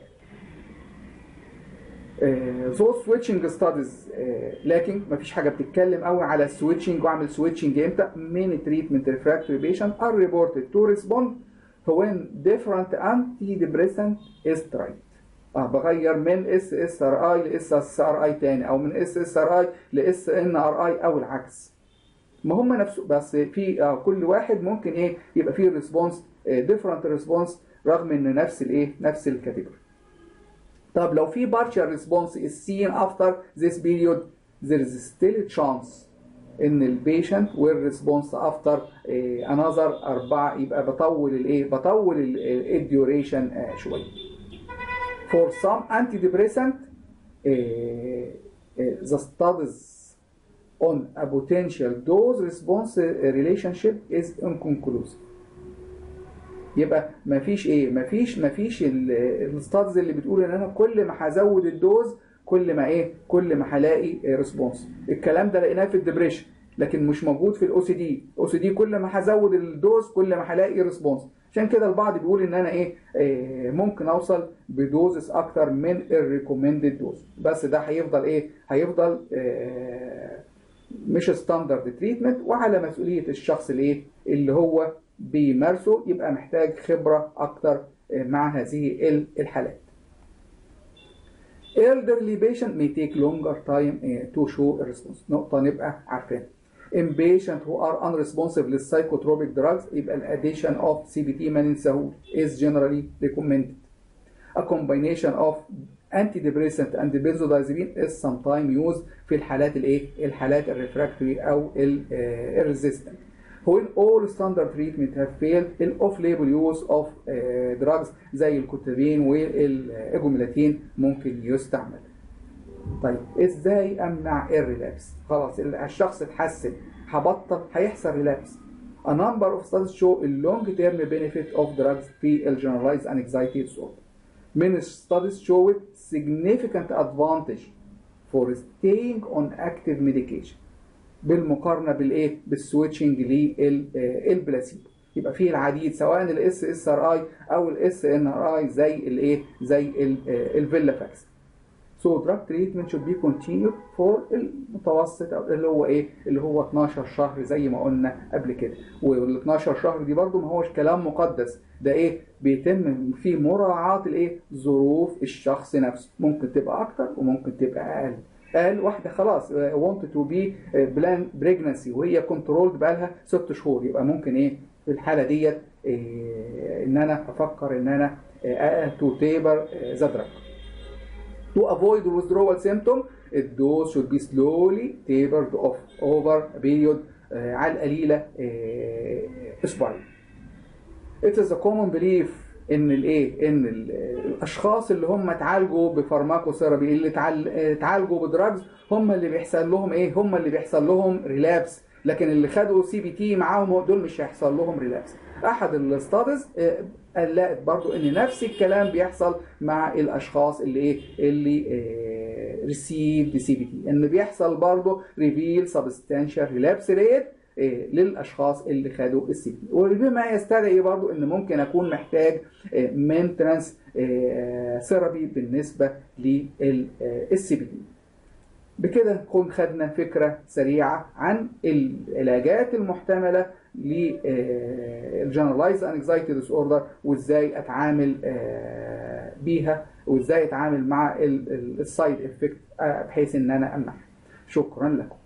those switching studies لكن مفيش حاجة بتتكلم قوي على switching واعمل switching امتى. many treatment refractory patients are reported to respond when different antidepressant is tried. بغير من SSRI ل SSRI تاني او من SSRI ل SNRI او العكس. ما هم نفسه بس في كل واحد ممكن يبقى فيه ريسبونس different response رغم ان نفس الكاتيجوري. طب لو في partial response is seen after this period there is still a chance ان البيشنت والريسبونس افتر انذر 4 يبقى بطول الديوريشن شويه. For some antidepressant the studies on a potential dose response relationship is inconclusive. يبقى مفيش الستادز اللي بتقول ان انا كل ما هزود الدوز كل ما هلاقي ريسبونس. الكلام ده لقيناه في الدبريشن لكن مش موجود في الاو سي دي كل ما هزود الدوز كل ما هلاقي ريسبونس. عشان كده البعض بيقول ان انا ممكن اوصل بدوزس اكتر من الريكومندد دوز، بس ده هيفضل مش ستاندرد تريتمنت، وعلى مسؤولية الشخص اللي هو بيمارسه، يبقى محتاج خبرة أكتر مع هذه الحالات. elderly patient may take longer time to show a response. نقطة نبقى عارفين. in patient who are unresponsive للpsychotropic drugs يبقى ال addition of CBT ما ننساهوش is generally recommended. A combination of antidepressant and benzodiazepine is sometimes used في الحالات الحالات الريفراكتوري أو الريزيستنت. when all standard treatment have failed ال off-label use of drugs زي الكوتابين والإيجوميلاتين ممكن يستعمل. طيب ازاي امنع الريلابس؟ خلاص الشخص اتحسن، هبطل، هيحصل ريلابس. A number of studies show a long-term benefit of drugs في generalized anxiety disorder. Many studies showed significant advantage for staying on active medication. بالمقارنة بالسويتشنج للبلاسيبو. يبقى فيه العديد سواء الاس اس ار اي او الاس ان ار اي زي الفيلافاكس. So drug treatment should be continued for المتوسط اللي هو 12 شهر زي ما قلنا قبل كده. وال 12 شهر دي برضو ما هوش كلام مقدس، ده بيتم في مراعاة ظروف الشخص نفسه. ممكن تبقى اكتر وممكن تبقى اقل واحده خلاص want to be plan pregnancy وهي كنترولد بقى لها 6 شهور، يبقى ممكن في الحاله ديت ان انا افكر ان انا to taper the drug. To avoid the withdrawal symptom, the dose should be slowly tapered off over a period على القليلة أسبوعين. It is a common belief إن إن الأشخاص اللي هم اتعالجوا بفارماكوثيرابي اللي اتعالجوا بدراجز هم اللي بيحصل لهم هم اللي بيحصل لهم ريلابس، لكن اللي خدوا CBT معاهم دول مش هيحصل لهم ريلابس. أحد الستاديز لقت برضو ان نفس الكلام بيحصل مع الاشخاص اللي ريسيفد CBT، ان بيحصل برضو ريفيل سبستانشال ريلابس ريت للاشخاص اللي خدوا CBT، وبما يستدعي برضو ان ممكن اكون محتاج مينتنس ثيرابي بالنسبه للCBT. بكده نكون خدنا فكرة سريعة عن العلاجات المحتملة للجنرالايز انكزايتي ديس اوردر وازاي اتعامل بيها وازاي اتعامل مع السايد افكت بحيث ان انا امنعها. شكرا لكم.